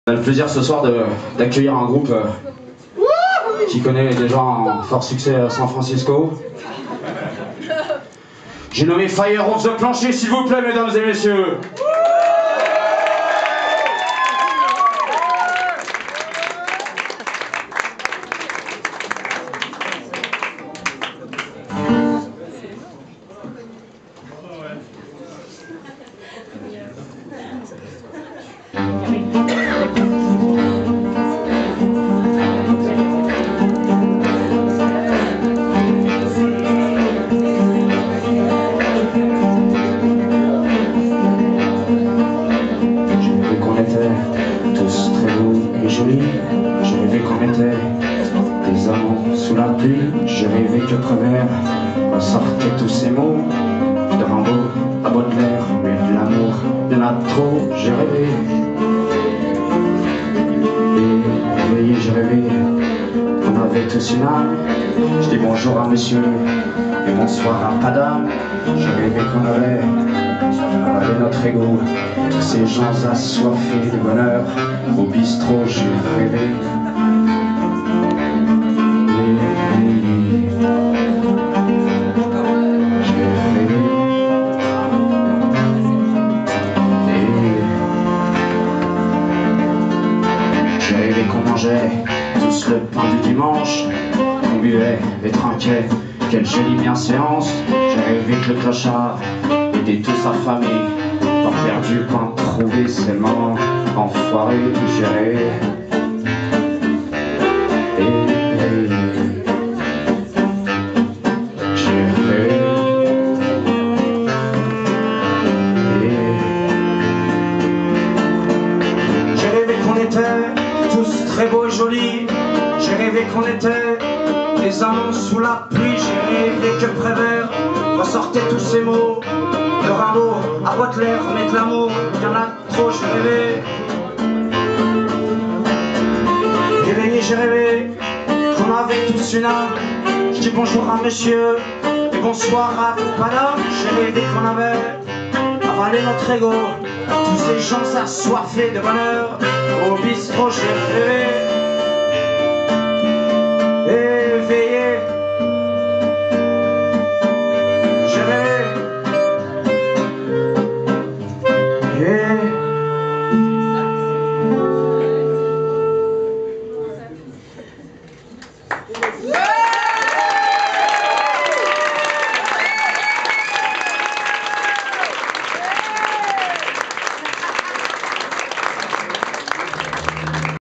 On a le plaisir ce soir d'accueillir un groupe qui connaît déjà un fort succès à San Francisco. J'ai nommé Fire of the Plancher, s'il vous plaît, mesdames et messieurs. Tous très beaux et jolis, je rêvais qu'on était des amants sous la pluie. Je rêvais que Prévert ressortait tous ces mots de Rimbaud à Baudelaire, mais de l'amour, il y en a trop. J'ai rêvé et réveillé, j'ai rêvé qu'on avait tous une âme. Je dis bonjour à monsieur et bonsoir à madame. Je rêvais qu'on avait avalé notre ego, tous ces gens assoiffés de bonheur. Au bistrot j'ai rêvé. J'ai rêvé qu'on mangeait tous le pain du dimanche, qu'on buvait et trinquait. Quelle jolie bienséance. J'ai rêvé que le clochard était tous affamés, pas perdu, pas trouvé, c'est le moment enfoiré. J'ai rêvé. J'ai rêvé qu'on était tous très beaux et jolis. J'ai rêvé qu'on était des amants sous la pluie. J'ai rêvé que Prévert ressortait tous ces mots de Rimbaud à Baudelaire, mais de l'amour, il y en a trop. J'ai rêvé. Réveillé, j'ai rêvé qu'on avait tous une âme. Je dis bonjour à monsieur et bonsoir à madame. J'ai rêvé qu'on avait avalé notre ego, tous ces gens assoiffés de bonheur. Au bistrot, j'ai rêvé.